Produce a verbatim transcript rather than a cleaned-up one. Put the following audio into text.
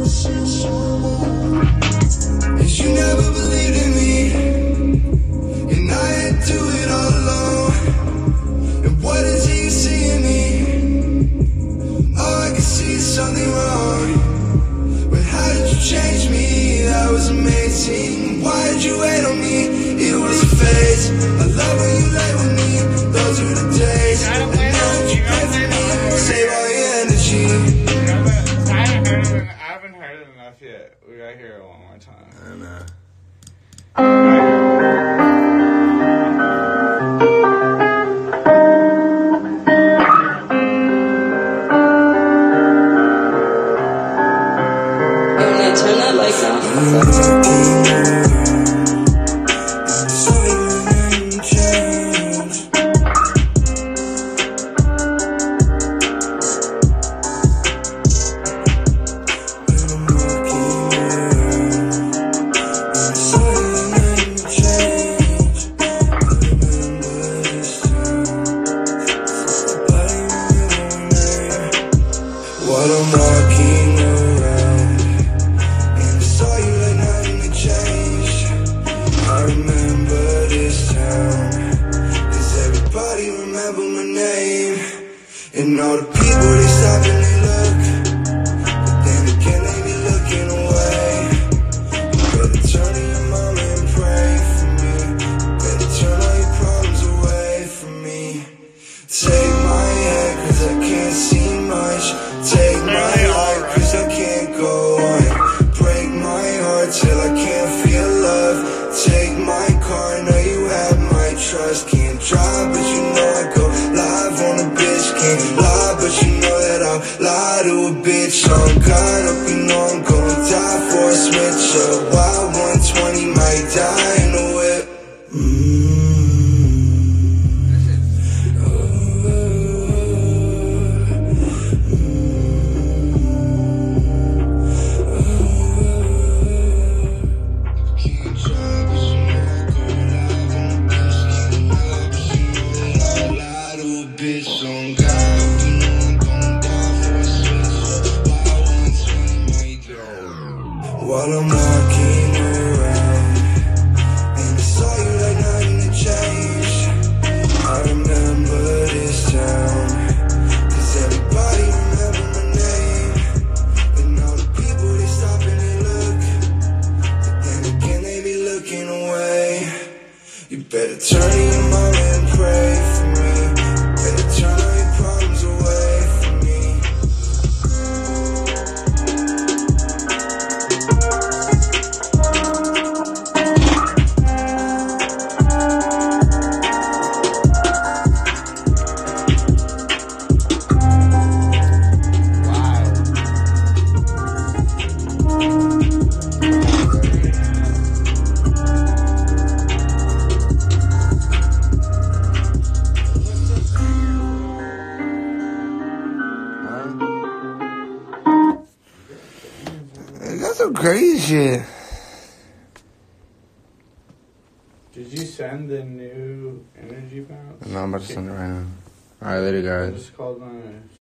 Cause you never believed in me, and I had to do it all alone. And what is it you see in me? All I can see is something wrong. But how did you change me? That was amazing. Why did you wait on me? It was a phase. I love when you lay with me. Those were the days. I know that you pray for me. Save all your energy. I haven't heard it, I haven't heard it enough yet. We gotta hear it one more time. I know. Turn that light on. What I'm walking around, and I saw you like nothing had changed. I remember this town, cause everybody remember my name. And all the people, they stop and they look, but then again they be looking away. You better turn to your mama and pray for me. You better turn all your problems away from me. Take my hand, cause I can't see much. Take my life, cause I can't go on. Break my heart till I can't feel love. Take my car, know you have my trust. Can't drive, but you know I go live on a bitch. Can't lie, but you know that I'll lie to a bitch. On God, hope you know I'm gonna die for a switch up. Wild one twenty might die in the whip. Mm-hmm. Bitch on God, you know I'm gon' die for a switch. Why one twenty might go? While I'm walking around, and I saw you like nothing had changed. I remember this town, cause everybody remember my name. And all the people, they stop and they look, but then again they be looking away. You better turn to your mama and pray for me. Better turn all your problems away from me. That's some crazy shit. Did you send the new energy bounce? No, I'm about to send it right now. Alright, later guys. It's called on